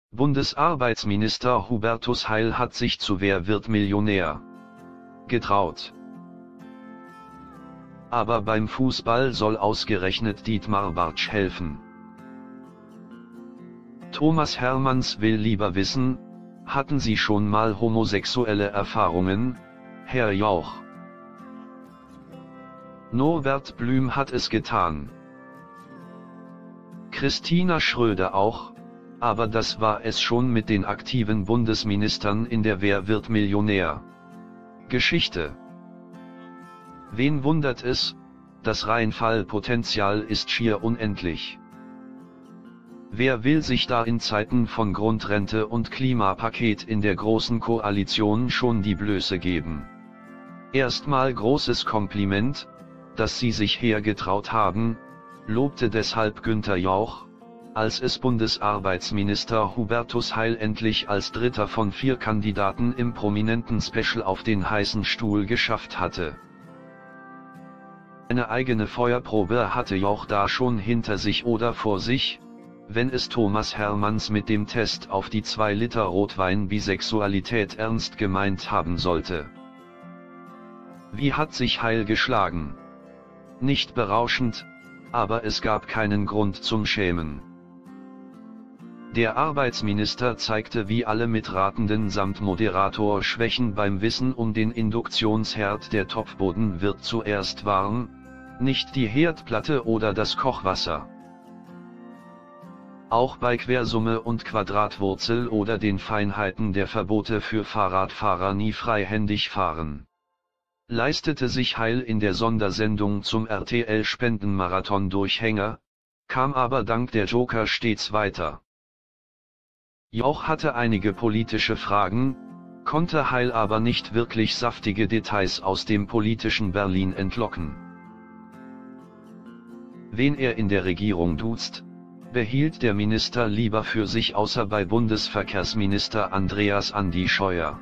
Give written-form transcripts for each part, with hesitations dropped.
Bundesarbeitsminister Hubertus Heil hat sich zu Wer wird Millionär getraut. Aber beim Fußball soll ausgerechnet Dietmar Bartsch helfen. Thomas Hermanns will lieber wissen: Hatten Sie schon mal homosexuelle Erfahrungen, Herr Jauch? Norbert Blüm hat es getan. Christina Schröder auch, aber das war es schon mit den aktiven Bundesministern in der Wer wird Millionär Geschichte. Wen wundert es, das Reinfallpotenzial ist schier unendlich. Wer will sich da in Zeiten von Grundrente und Klimapaket in der Großen Koalition schon die Blöße geben? Erstmal großes Kompliment, dass Sie sich hergetraut haben, lobte deshalb Günther Jauch, als es Bundesarbeitsminister Hubertus Heil endlich als dritter von 4 Kandidaten im prominenten Special auf den heißen Stuhl geschafft hatte. Eine eigene Feuerprobe hatte Jauch da schon hinter sich oder vor sich, wenn es Thomas Hermanns mit dem Test auf die 2 Liter Rotwein Bisexualität ernst gemeint haben sollte. Wie hat sich Heil geschlagen? Nicht berauschend, aber es gab keinen Grund zum Schämen. Der Arbeitsminister zeigte wie alle Mitratenden samt Moderator Schwächen beim Wissen um den Induktionsherd. Der Topfboden wird zuerst warm, nicht die Herdplatte oder das Kochwasser. Auch bei Quersumme und Quadratwurzel oder den Feinheiten der Verbote für Fahrradfahrer nie freihändig fahren, leistete sich Heil in der Sondersendung zum RTL-Spendenmarathon Durchhänger, kam aber dank der Joker stets weiter. Jauch hatte einige politische Fragen, konnte Heil aber nicht wirklich saftige Details aus dem politischen Berlin entlocken. Wen er in der Regierung duzt, behielt der Minister lieber für sich, außer bei Bundesverkehrsminister Andreas Andi Scheuer.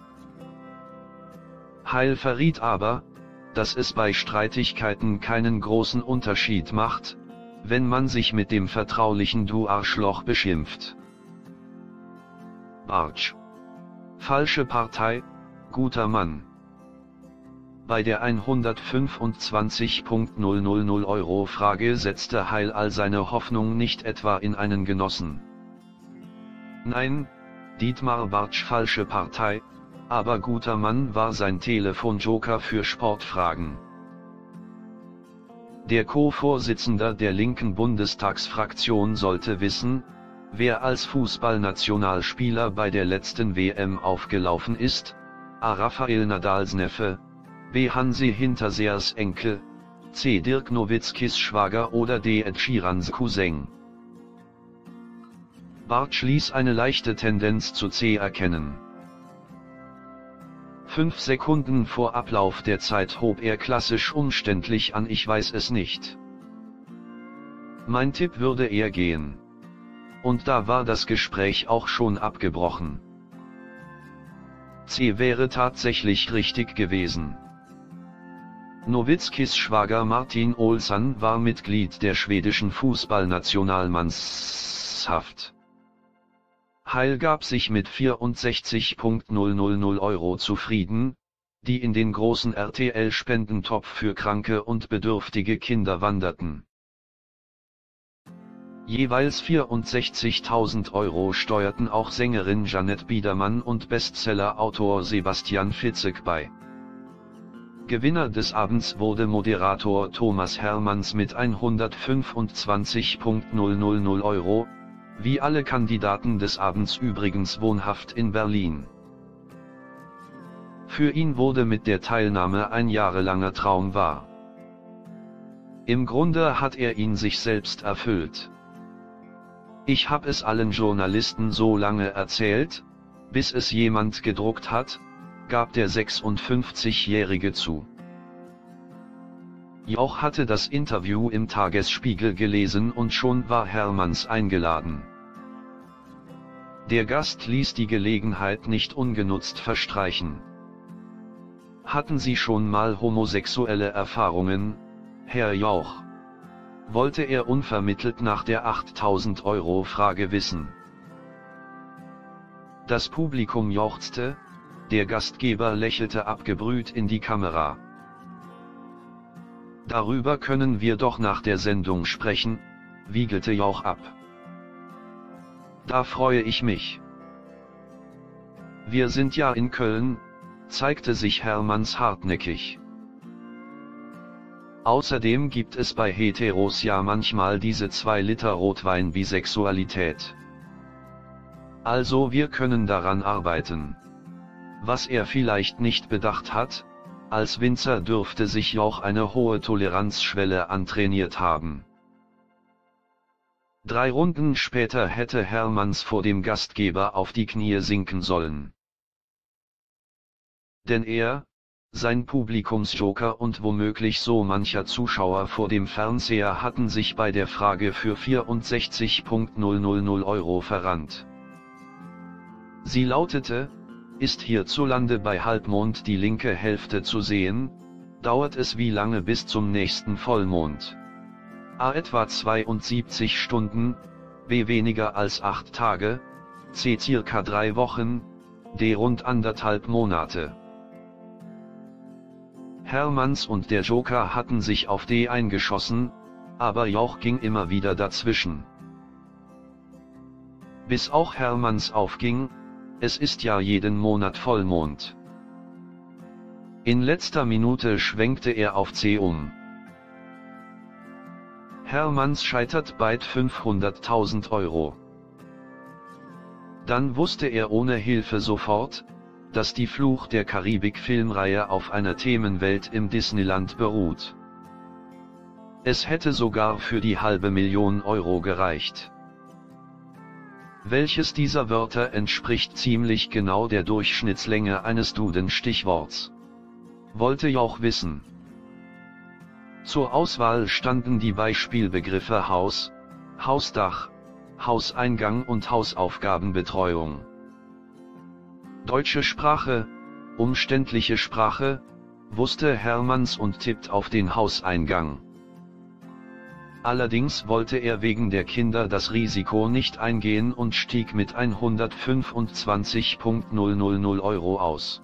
Heil verriet aber, dass es bei Streitigkeiten keinen großen Unterschied macht, wenn man sich mit dem vertraulichen Du Arschloch beschimpft. Bartsch: Falsche Partei, guter Mann. Bei der 125.000 Euro Frage setzte Heil all seine Hoffnung nicht etwa in einen Genossen. Nein, Dietmar Bartsch falsche Partei, aber guter Mann war sein Telefonjoker für Sportfragen. Der Co-Vorsitzender der linken Bundestagsfraktion sollte wissen, wer als Fußballnationalspieler bei der letzten WM aufgelaufen ist: A. Rafael Nadals Neffe, B. Hansi Hinterseers Enkel, C. Dirk Nowitzkis Schwager oder D. Ed Sheerans Cousin. Bartsch ließ eine leichte Tendenz zu C erkennen. 5 Sekunden vor Ablauf der Zeit hob er klassisch umständlich an: Ich weiß es nicht. Mein Tipp würde eher gehen. Und da war das Gespräch auch schon abgebrochen. C wäre tatsächlich richtig gewesen. Nowitzkis Schwager Martin Olsson war Mitglied der schwedischen Fußballnationalmannschaft. Heil gab sich mit 64.000 Euro zufrieden, die in den großen RTL-Spendentopf für kranke und bedürftige Kinder wanderten. Jeweils 64.000 Euro steuerten auch Sängerin Jeanette Biedermann und Bestseller-Autor Sebastian Fitzek bei. Gewinner des Abends wurde Moderator Thomas Hermanns mit 125.000 Euro, wie alle Kandidaten des Abends übrigens wohnhaft in Berlin. Für ihn wurde mit der Teilnahme ein jahrelanger Traum wahr. Im Grunde hat er ihn sich selbst erfüllt. Ich hab es allen Journalisten so lange erzählt, bis es jemand gedruckt hat, gab der 56-Jährige zu. Jauch hatte das Interview im Tagesspiegel gelesen und schon war Hermanns eingeladen. Der Gast ließ die Gelegenheit nicht ungenutzt verstreichen. Hatten Sie schon mal homosexuelle Erfahrungen, Herr Jauch? Wollte er unvermittelt nach der 8.000 Euro Frage wissen. Das Publikum jauchzte, der Gastgeber lächelte abgebrüht in die Kamera. Darüber können wir doch nach der Sendung sprechen, wiegelte Jauch ab. Da freue ich mich. Wir sind ja in Köln, zeigte sich Hermanns hartnäckig. Außerdem gibt es bei Heteros ja manchmal diese 2 Liter Rotwein Bisexualität. Also wir können daran arbeiten. Was er vielleicht nicht bedacht hat, als Winzer dürfte sich Jauch eine hohe Toleranzschwelle antrainiert haben. 3 Runden später hätte Hermanns vor dem Gastgeber auf die Knie sinken sollen. Denn er, sein Publikumsjoker und womöglich so mancher Zuschauer vor dem Fernseher hatten sich bei der Frage für 64.000 € verrannt. Sie lautete: Ist hierzulande bei Halbmond die linke Hälfte zu sehen? Dauert es wie lange bis zum nächsten Vollmond? A etwa 72 Stunden, B weniger als 8 Tage, C circa 3 Wochen, D rund 1,5 Monate. Hermanns und der Joker hatten sich auf D eingeschossen, aber Jauch ging immer wieder dazwischen. Bis auch Hermanns aufging: Es ist ja jeden Monat Vollmond. In letzter Minute schwenkte er auf C um. Hermanns scheitert bei 500.000 €. Dann wusste er ohne Hilfe sofort, dass die Fluch der Karibik-Filmreihe auf einer Themenwelt im Disneyland beruht. Es hätte sogar für die $500.000 gereicht. Welches dieser Wörter entspricht ziemlich genau der Durchschnittslänge eines Duden-Stichworts? Wollte Jauch wissen. Zur Auswahl standen die Beispielbegriffe Haus, Hausdach, Hauseingang und Hausaufgabenbetreuung. Deutsche Sprache, umständliche Sprache, wusste Hermanns und tippt auf den Hauseingang. Allerdings wollte er wegen der Kinder das Risiko nicht eingehen und stieg mit 125.000 € aus.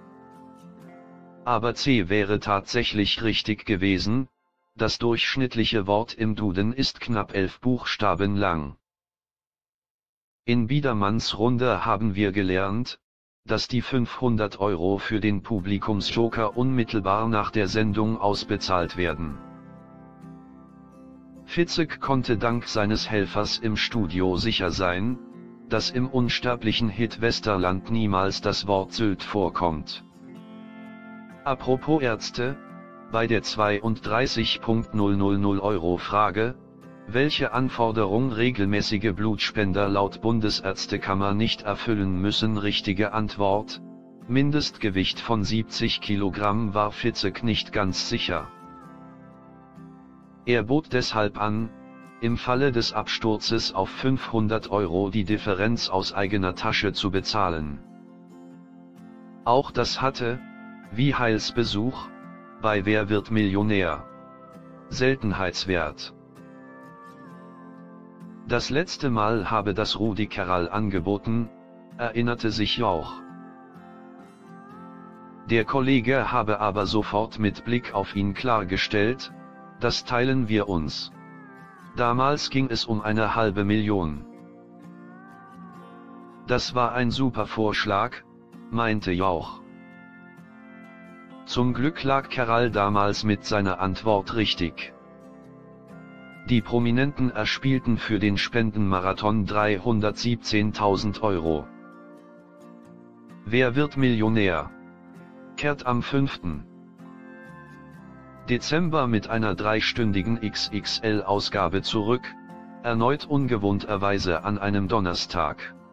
Aber C wäre tatsächlich richtig gewesen, das durchschnittliche Wort im Duden ist knapp 11 Buchstaben lang. In Biedermanns Runde haben wir gelernt, dass die 500 € für den Publikumsjoker unmittelbar nach der Sendung ausbezahlt werden. Fitzek konnte dank seines Helfers im Studio sicher sein, dass im unsterblichen Hit Westerland niemals das Wort Sylt vorkommt. Apropos Ärzte, bei der 32.000 € Frage, welche Anforderung regelmäßige Blutspender laut Bundesärztekammer nicht erfüllen müssen, richtige Antwort: Mindestgewicht von 70 Kilogramm, war Fitzek nicht ganz sicher. Er bot deshalb an, im Falle des Absturzes auf 500 € die Differenz aus eigener Tasche zu bezahlen. Auch das hatte, wie Heils Besuch bei Wer wird Millionär, Seltenheitswert. Das letzte Mal habe das Rudi Carrall angeboten, erinnerte sich Jauch. Der Kollege habe aber sofort mit Blick auf ihn klargestellt: Das teilen wir uns. Damals ging es um 500.000. Das war ein super Vorschlag, meinte Jauch. Zum Glück lag Carrall damals mit seiner Antwort richtig. Die Prominenten erspielten für den Spendenmarathon 317.000 €. Wer wird Millionär? Kehrt am 5. Dezember mit einer 3-stündigen XXL-Ausgabe zurück, erneut ungewohnterweise an einem Donnerstag.